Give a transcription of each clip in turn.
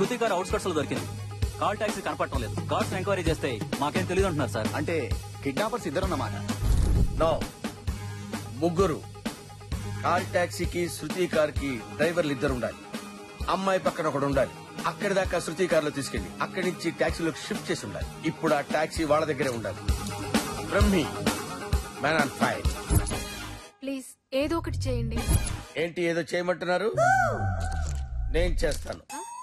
శృతి గారు అవుట్స్కట్స్ లో దొరికింది. కాల్ టాక్సీ కనపడటం లేదు. కార్స్ ఎంక్వైరీ చేస్తే మాకేం తెలియదు అంటున్నారు సార్. అంటే కిడ్నాపర్స్ ఇద్దరున్నమాట. నో, ముగ్గురు. కాల్ టాక్సీకి శృతి కార్ కి డ్రైవర్లు ఇద్దరు ఉండాలి. అమ్మాయి పక్కన ఒకడు ఉండాలి. అక్కడి దాకా శృతి కార్ లో తీసుకెళ్లి అక్కడి నుంచి టాక్సీలోకి షిఫ్ట్ చేసి ఉండాలి. ఇప్పుడు ఆ టాక్సీ వాళ్ళ దగ్గరే ఉండాలి. Brahmi, man on fire. Please ఏదో ఒకటి చేయండి. ఏంటి ఏదో చేయమంటున్నారు? నేను చేస్తాను.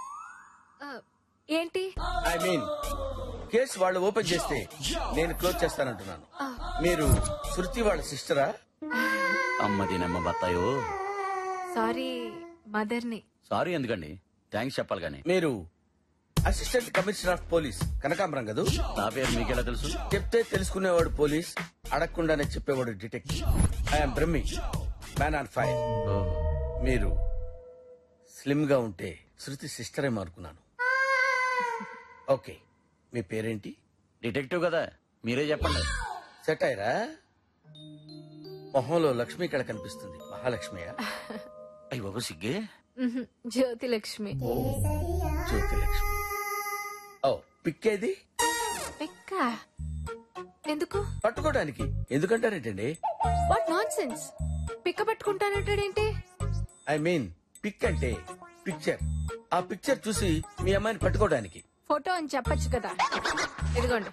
ఏంటి? ఐ మీన్ కేసు వాళ్ళు ఓపెన్ చేస్తే నేను క్లోజ్ చేస్తానంటున్నాను. మీరు శృతి వాళ్ళ సిస్టరా? అమ్మది నమ్మ బత్తాయో. సారీ, మదర్ని. సారీ ఎందుకండి, థ్యాంక్స్ చెప్పాలి గానీ. మీరు అసిస్టెంట్ కమిషనర్ ఆఫ్ పోలీస్ కనకాంబరం కదూ? నా పేరు మీకెలా తెలుసు? చెప్తే తెలుసుకునేవాడు పోలీస్, అడగకుండానే చెప్పేవాడు detective. I'm Brahmi, man on fire. మీరు స్లిమ్ గా ఉంటే శృతి సిస్టర్ ఏమో అనుకున్నాను. ఓకే, మీ పేరేంటి? డిటెక్టివ్ కదా, మీరే చెప్పండి. సెట్ అయ్యరా? మొహంలో లక్ష్మి ఇక్కడ కనిపిస్తుంది. మహాలక్ష్మియా? అయ్యి బాబు సిగ్గే. జ్యోతి లక్ష్మి. జ్యోతి లక్ష్మి. ఓ, పిక్కేది? పిక్క ఎందుకు? పట్టుకోవడానికి. ఎందుకంటారేంటండి? What nonsense. పిక్క పట్టుకుంటానంటాడేంటి? ఐ మీన్ పిక్ అంటే పిక్చర్. ఆ పిక్చర్ చూసి మీ అమ్మాయిని పట్టుకోవడానికి. ఫోటో అని చెప్పొచ్చు కదా. ఇదిగోండి.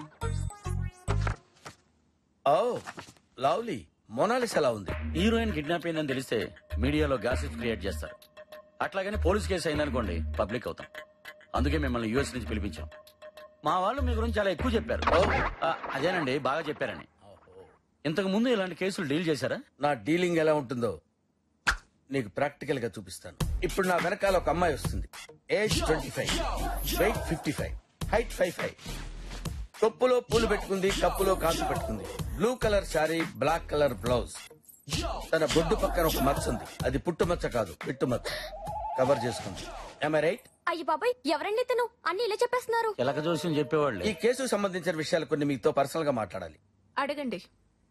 Oh lovely. మొనాలిస్ ఎలా ఉంది? హీరోయిన్ కిడ్నాప్ అయిందని తెలిస్తే మీడియాలో గాసిప్ క్రియేట్ చేస్తారు. అట్లాగని పోలీస్ కేసు అయిందనుకోండి పబ్లిక్ అవుతాం. అందుకే మిమ్మల్ని యూఎస్ నుంచి పిలిపించాం. మా వాళ్ళు మీ గురించి చాలా ఎక్కువ చెప్పారు. అదేనండి, బాగా చెప్పారని. ఇంతకు ముందు ఇలాంటి కేసులు డీల్ చేశారా? నా డీలింగ్ ఎలా ఉంటుందో నీకు ప్రాక్టికల్ గా చూపిస్తాను. ఇప్పుడు నా వెనకాల ఒక అమ్మాయి వస్తుంది. Age 25, weight 55, height 55. కప్పులో పూలు పెట్టుకుంది, కప్పులో కాసు పెట్టుకుంది. Blue colour sari, black colour blouse. తన బొడ్డు పక్కన ఒక మచ్చ ఉంది. అది పుట్టు మచ్చ కాదు, పిట్టు మచ్చ. కవర్ చేసుకుంది. Am I right? అయ్యి బాబాయ్, ఎవరండి తను? అన్ని ఇలా చెప్పేస్తున్నారు. ఎలక జోస్యం చెప్పేవాళ్ళు. ఈ కేసుకు సంబంధించిన విషయాలు కొన్ని మీతో పర్సనల్ గా మాట్లాడాలి. అడగండి.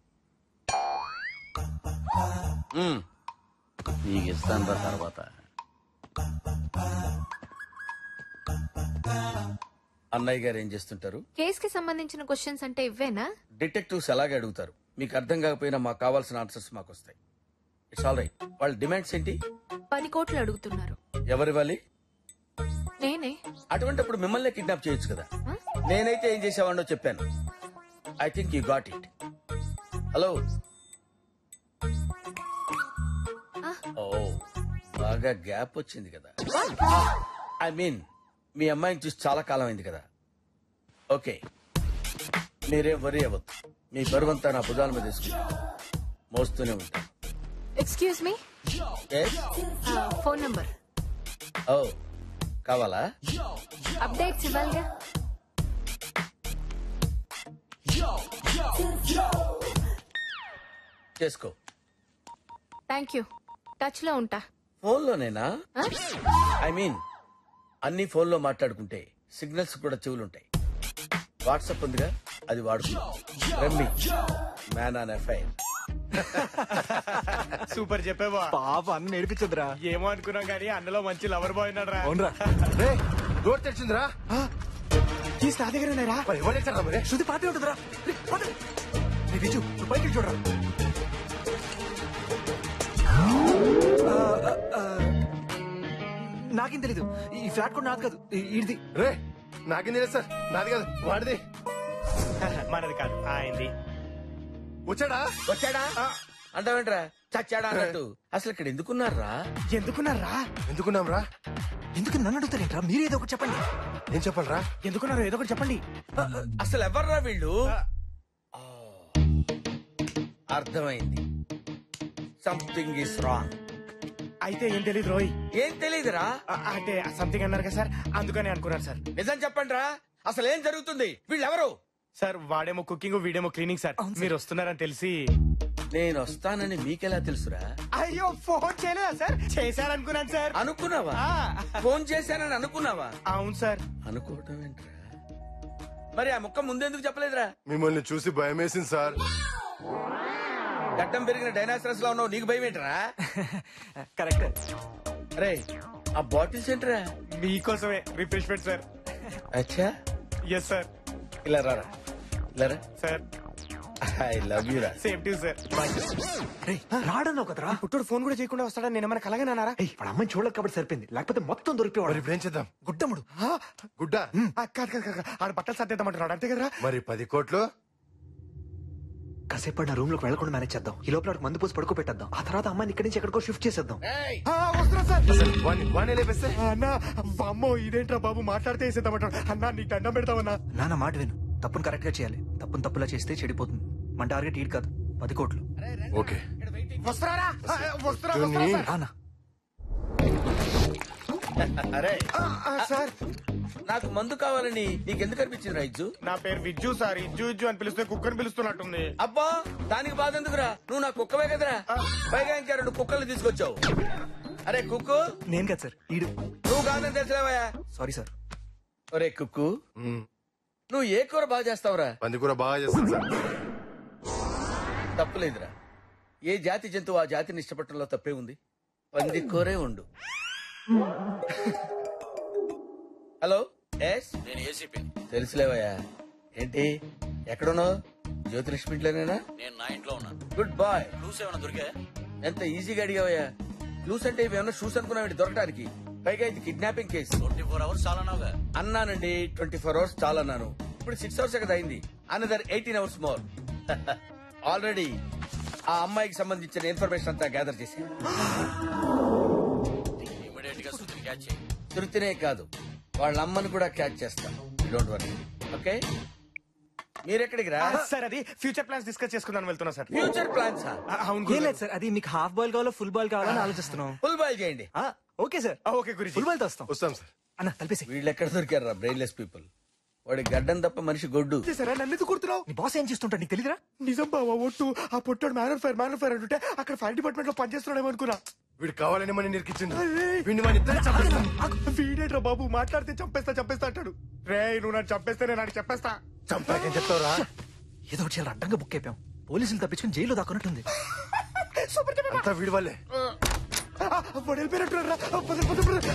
నీకు ఇస్తాను తర్వాత. అన్నయ్య గారు ఏం చేస్తుంటారు? కేస్ కి సంబంధించిన క్వశ్చన్స్ అంటే ఇవ్వేనా? డిటెక్టివ్స్ అలాగే అడుగుతారు. మీకు అర్థం కాకపోయినా మాకు కావాల్సిన ఆన్సర్స్ మాకు వస్తాయి. It's all right. వాళ్ళ డిమాండ్స్ ఏంటి? 10 కోట్లు అడుగుతున్నారు. ఎవరివ్వాలి? నేనే. అటువంటిప్పుడు మిమ్మల్ని కిడ్నాప్ చేయొచ్చు కదా. నేనైతే ఏం చేసేవాడినో చెప్పాను. I think you got it. Hello. ఓ, బాగా గ్యాప్ వచ్చింది కదా. ఐ మీన్ మీ అమ్మాయిని చూసి చాలా కాలం అయింది కదా. ఓకే, మీరేం వరీ అవ్వద్దు. మీ బరువంతా నా భుజాల మీద తీసుకుంటా మోస్తూనే ఉంటాను. Excuse me. Phone number. ఓ, కావాలా? అప్డేట్స్ ఇవ్వాలిగా. చేసుకో. Thank you. టచ్ లో ఉంటా. ఫోన్లోనేనా? ఐ మీన్ అన్ని ఫోన్లో మాట్లాడుకుంటే సిగ్నల్స్ కూడా చెవులుంటాయి. వాట్సాప్ ఉందిగా, అది వాడుకుందాం. రమ్మి, మ్యాన్ ఆన్ ఎఫ్ఐఆర్. సూపర్ చెప్పేవా. పాప అన్న నేర్పించదురా. ఏమో అనుకున్నాం కానీ అన్నలో మంచి లవర్ బాయ్ ఉన్నాడు రా. అవునరా. డోర్ తెచ్చిందిరా. కీస్ నా దగ్గర ఉన్నారా? శృతి పాటే ఉంటుందిరా. విజు, నువ్వు పైకి చూడరా. నాకేం తెలీదు. ఈ ఫ్లాట్ కూడా నాది కాదు, ఇది. రే, నాకేం తెలియదు సార్. నాది కాదు, వాడిది. మనది కాదు, ఆయనది. వచ్చాడా? వచ్చాడా అంటావేంట్రా? చచ్చాడా అన్నట్టు. అసలు ఇక్కడ ఎందుకున్నారా? ఎందుకున్నారా? ఎందుకున్నాం రా? ఎందుకు నన్ను అడుగుతారేంట్రా? మీరు ఏదో ఒకటి చెప్పండి. ఏం చెప్పాలరా? ఎందుకున్నారు ఏదో ఒకటి చెప్పండి. అసలు ఎవర్రా వీళ్ళు? అర్థమైంది. Something is wrong. అయితే ఏం తెలీదు రోయ్. ఏం తెలీదురా? అంటే సంథింగ్ అన్నారు కదా సార్, అందుకని అనుకున్నారు సార్. నిజం చెప్పండి రా, అసలు ఏం జరుగుతుంది? వీళ్ళెవరు? సార్ వాడేమో కుకింగ్, వీడేమో క్లీనింగ్ సార్. మీరు వస్తున్నారని తెలిసి. నేను వస్తానని మీకెలా తెలుసురా? అయ్యో, ఫోన్ చేయలేదా సార్? చేశారనుకున్నాను సార్. అనుకున్నావా? ఫోన్ చేశానని అనుకున్నావా? అవును సార్. అనుకోవటం ఏంట్రా? మరి ఆ ముక్క ముందెందుకు చెప్పలేదురా? మిమ్మల్ని చూసి భయం వేసింది సార్. గడ్డం పెరిగిన డైనాసరస్ లో ఉన్నావు, నీకు భయం ఏంట్రా? కరెక్ట్. రే, ఆ బాటిల్స్ ఏంట్రా? మీకోసమే రిఫ్రెష్మెంట్ సార్. అచ్చా, ఎస్ సార్. ఇలా రారా, ఇలా రా. సార్ ఐ లవ్ యూ రా. Safety sir. రే రాడన్నావు కదరా. పుట్టుడు ఫోన్ కూడా చేయకుండా వస్తాడా? నేను ఏమైనా కలగనారా? ఏయ్ వాడు అమ్మాయిని చూడలేక కాబట్టి సరిపోయింది, లేకపోతే మొత్తం దొరికిపోవాడు. మరి ఇప్పుడు ఏం చేద్దాం? గుడ్డముడు. గుడ్డ కాదు కాదు కాదు, ఆడ బట్టలు సర్దేద్దామంటున్నాడు అంతే కదరా? మరి 10 కోట్లు కాసేపు నా రూమ్ లోకి వెళ్ళకుండా మేనేజ్ చేద్దాం. ఈ లోపల వాడికి మందు పోసి పడుకోబెట్టేద్దాం. ఆ తర్వాత అమ్మాయిని ఇక్కడి నుంచి ఎక్కడికో షిఫ్ట్ చేసేద్దాం. ఏయ్, వస్తున్నా సార్. అసలు వాణ్ణి లేపేస్తే అన్నా అమ్మో ఇదేంట్రా బాబు, మాట్లాడితే వేసేద్దామంటాడు. అన్నా నీకు దండం పెడతావన్నా. నాన్న మాట విను, తప్పును కరెక్ట్ గా చేయాలి. తప్పును తప్పులా చేస్తే చెడిపోతుంది. మన టార్గెట్ ఈడు కాదు, 10 కోట్లు. ఓకే. వస్తున్నారా? వస్తున్నా జోని. రానా అరే సార్. నాకు మందు కావాలని నీకెందుకు అనిపించింది రైజు? నా పేరు విజ్జు సార్. ఇజ్జు ఇజ్జు అని పిలిస్తే కుక్కని పిలుస్తున్నట్టుంది. అబ్బా, దానికి బాధ ఎందుకురా? నువ్వు నా కుక్కవే కదరా. పైగా ఇంకా 2 కుక్కల్ని తీసుకొచ్చావు. అరే కుక్కు, నేను కదా సార్, ఈడు. నువ్వు కాదని తెలిసావయా? Sorry sir. ఒరే కుక్కు, నువ్వు ఏ కూర బాగా చేస్తావురా? పందికూర బాగా చేస్తాను సార్. తప్పులేదురా. ఏ జాతి జంతువు ఆ జాతిని ఇష్టపడటంలో తప్పే ఉంది. పంది కూరే ఉండు. హలో, ఎస్, నేను ఏసీపీ. తెలుసులేవయ్యా. ఏంటి ఎక్కడున్నావు? జ్యోతిలక్ష్మి ఇంట్లోనేనా? నేను నా ఇంట్లో ఉన్నాను. Good bye. క్లూస్ ఏమైనా దొరికా? ఎంత ఈజీగా అడిగావయ్యా. క్లూస్ అంటే ఇవేమన్నా షూస్ అనుకున్నావు దొరకడానికి? పైగా ఇది కిడ్నాపింగ్ కేసు. 24 hours చాలా నావుగా. అన్నానండి, 24 hours చాలా అన్నాను. ఇప్పుడు 6 hours కదా అయింది. Another 18 hours more. ఆల్రెడీ ఆ అమ్మాయికి సంబంధించిన ఇన్ఫర్మేషన్ అంతా గ్యాదర్ చేసి ఇమీడియట్ గా శృతిని క్యాచ్ చేయి. తృప్తినే కాదు, వాళ్ళ అమ్మని కూడా క్యాచ్ చేస్తాను. Don't worry. ఓకే, మీరెక్కడికి రా? సార్ అది ఫ్యూచర్ ప్లాన్స్ డిస్కస్ చేసుకుందాం వెళ్తున్నా సార్. ఫ్యూచర్ ప్లాన్స్ అవును ఏం లేదు సార్, అది మీకు హాఫ్ బాల్ కావాలో ఫుల్ బాల్ కావాలని ఆలోచిస్తున్నాం. ఫుల్ బాయ్ చేయండి. ఓకే సార్, ఓకే గురించి. ఫుల్ బాల్ తో వస్తాం. వస్తాం సార్. అన్న తలపేసి. వీళ్ళు ఎక్కడ దొరికారా బ్రెయిన్లెస్ పీపుల్? వాడి గడ్డం తప్ప మనిషి గొడ్డు. సరే నన్ను ఎందుకు కుడుతున్నావు? నీ బాస్ ఏం చేస్తుంటాడు నీకు తెలియదురా? నిజం బావా, ఒట్టు. ఆ పొట్టాడు మ్యాన్ ఆఫ్ ఫైర్ అంటుంటే అక్కడ ఫైర్ డిపార్ట్మెంట్ లో పనిచేస్తున్నాడేమో అనుకున్నా. వీడు కావాలని మనం నిరికించింది. వీడిని మన ఇద్దరు చంపేస్తాం. వీడేట్రా బాబు, మాట్లాడితే చంపేస్తా అంటాడు. రే నువ్వు నన్ను చంపేస్తే నేను నాకు చెప్పేస్తా. చంపాకేం చెప్తావురా? ఏదో ఒకటి చాలా అడ్డంగా బుక్ అయిపోయాం. పోలీసులు తప్పించుకుని జైల్లో దాక్కున్నట్టుంది. అంతా వీడి వల్లే. వెళ్ళిపోయినట్టున్నారా?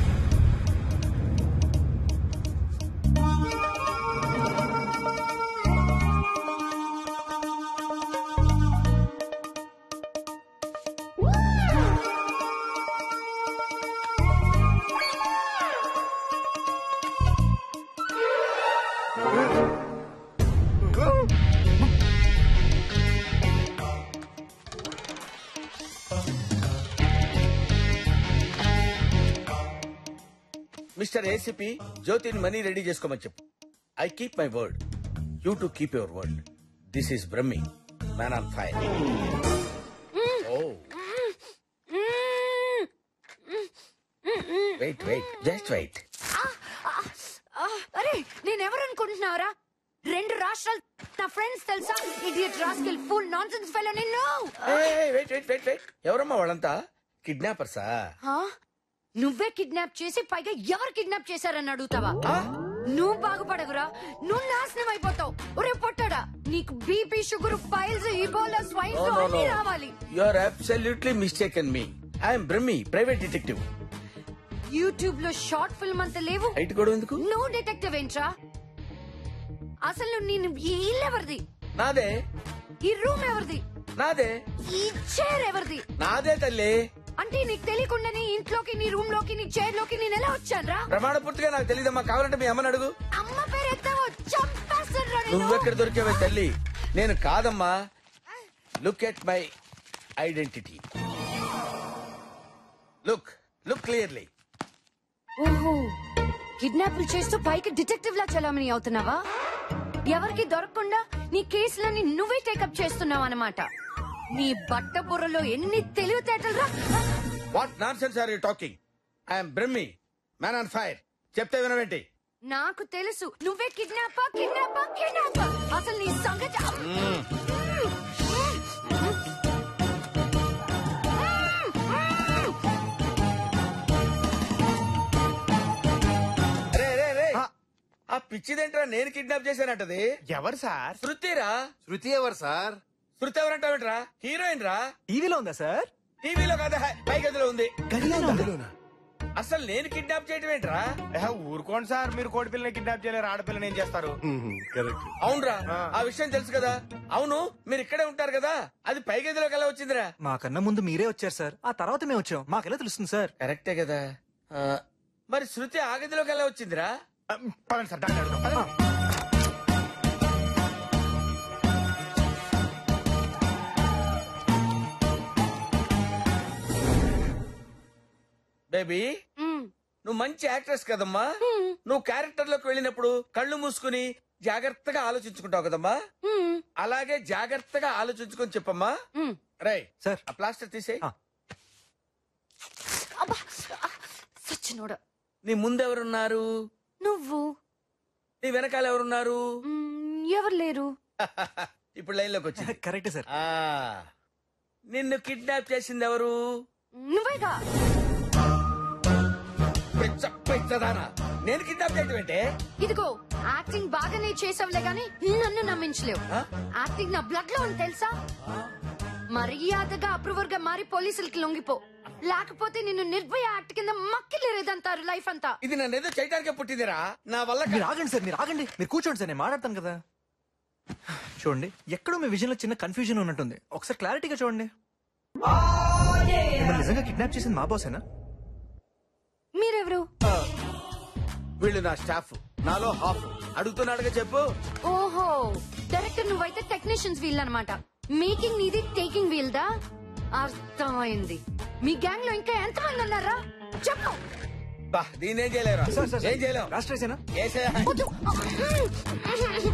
మిస్టర్ ఏసీపీ, జ్యోతిని మనీ రెడీ చేసుకోమని చెప్పు. I keep my word, you too keep your word. This is Brahmi, man on fire. Oh wait, just wait. అరే నేనెవరు అనుకుంటున్నావురా? 2 రాష్ట్రాలు నా ఫ్రెండ్స్ తెలుసా? Idiot rascal full nonsense fellow నిన్ను. వెయిట్, ఎవరమ్మా వాళ్ళంతా? కిడ్నాపర్సా? నువ్వే కిడ్నాప్ చేసి పైగా ఎవరు కిడ్నాప్ చేశారని అడుగుతావా? నువ్వు బాగుపడవురా, నువ్వు నాశనం అయిపోతావు. ఒరే పొట్టడా, నీకు BP, sugar, piles, Ebola, swine flu అన్ని రావాలి. You are absolutely mistaken me. I'm Brahmi, private detective. YouTube లో షార్ట్ ఫిల్మ్ అంత లేవు, హైట్ కూడా ఎందుకు? నువ్వు డిటెక్టివ్ ఏంట్రా? అసలు నేను ఈ ఇల్లు ఎవరిది? నాదే. ఈ రూమ్ ఎవరిది? నాదే. ఈ చైర్ ఎవరిది? నాదే తల్లి. అంటే నీకు తెలియకుండానే ఇంట్లోకి, నీ రూమ్ లోకి, నీ చైర్ లోకి నేను ఎలా వచ్చానురా? ప్రమాణ పూర్తిగా నాకు తెలియదమ్మా. కావాలంటే మీ అమ్మని అడుగు. అమ్మ పేరు ఎత్తావో చంపేస్తానురా నిన్ను. నువ్వెక్కడ దొరికావే తల్లి? నేను కాదమ్మా. Look at my identity. Look clearly. ఓహో, కిడ్నాపులు చేస్తూ పైకి డిటెక్టివ్ లా చలామణి అవుతున్నావా? ఎవరికి దొరకకుండా నీ కేసులని నువ్వే టేకప్ చేస్తున్నావు అన్నమాట. నీ బట్ట బుర్రలో ఎన్ని తెలివితేటలురా! What nonsense are you talking? I'm Brahmi, man on fire. చెప్తే వినవేంటి? నాకు తెలుసు నువ్వే కిడ్నాప్. అసలు నీ సంగతి ఆ పిచ్చిదేంట్రా నేను కిడ్నాప్ చేశానంటది? ఎవరు సార్? శృతిరా. శృతి ఎవరు సార్? శృతి ఎవరంటావేంట్రా? హీరోయిన్ రా. టీవీలో ఉందా సార్? టీవీలో కదా, పై గదిలో ఉంది. గదిలో ఉందా? అసలు నేను కిడ్నాప్ చేయడం ఏంట్రా? ఊరుకోండి సార్, మీరు కోడి పిల్లని కిడ్నాప్ చేయలేరు, ఆడపిల్లని ఏం చేస్తారు? కరెక్ట్. అవునరా, ఆ విషయం తెలుసు కదా. అవును, మీరు ఇక్కడే ఉంటారు కదా, అది పై గదిలోకి ఎలా వచ్చిందిరా? మాకన్నా ముందు మీరే వచ్చారు సార్, ఆ తర్వాత మేము వచ్చాం. మాకెలా తెలుస్తుంది సార్? కరెక్టే కదా. మరి శృతి ఆ గదిలోకి ఎలా వచ్చిందిరా? పదండి సార్, డాక్టర్ అడుగుదాం, పదండి. బేబీ, నువ్వు మంచి యాక్ట్రెస్ కదమ్మా. నువ్వు క్యారెక్టర్ లోకి వెళ్ళినప్పుడు కళ్ళు మూసుకుని జాగ్రత్తగా ఆలోచించుకుంటావు కదమ్మా. అలాగే జాగ్రత్తగా ఆలోచించుకొని చెప్పమ్మా. Right sir. ఆ ప్లాస్టర్ తీసేయ్. అబ్బా సచ్చినోడా. నీ ముందెవరున్నారు? నువ్వు. నీ వెనకాల ఎవరున్నారు? ఎవరు లేరు. ఇప్పుడు లైన్ లోకి వచ్చింది. కరెక్టే సార్. నిన్ను కిడ్నాప్ చేసింది ఎవరు? నువ్వేగా. పిచ్చదానా, నేను కిడ్నాప్ చేయటం ఏంటే? ఇదిగో యాక్టింగ్ బాగానే చేసావులే గాని నన్ను నమ్మించలేవు. యాక్టింగ్ నా బ్లడ్ లో ఉంది తెలుసా. మర్యాదగా అప్రూవర్ గా మారి పోలీసులకి లొంగిపో, లేకపోతే నిన్ను నిర్భయ యాక్ట్ కింద మక్కిలేదంటారు లైఫ్ అంతా. ఇది నన్ను ఏదో చేయడానికే పుట్టిందిరా, నా వల్ల మీరు ఆగండి సార్, మీరు ఆగండి. మీరు కూర్చోండి సార్, నేను మాట్లాడతాను కదా. చూడండి, ఎక్కడో మీ విజన్ లో చిన్న కన్ఫ్యూజన్ ఉన్నట్టుంది. ఒకసారి క్లారిటీగా చూడండి. మిమ్మల్ని నిజంగా కిడ్నాప్ చేసింది మా బాసేనా? మీరెవరు? వీళ్ళు నా స్టాఫ్, నాలో హాఫ్. అడుగుతున్నాడుగా చెప్పు. ఓహో, డైరెక్టర్ నువ్వైతే టెక్నీషియన్స్ వీల్ అన్నమాట. మేకింగ్ నీది, టేకింగ్ వీల్ దా. అర్థమైంది. మీ గ్యాంగ్ లో ఇంకా ఎంతమంది ఉన్నారా చెప్పు. దీన్ని ఏం చేయలేరా? సార్ సార్, ఏం చేయలేం. రాష్ట్రేసేనా? ఏసేయ్. వద్దు.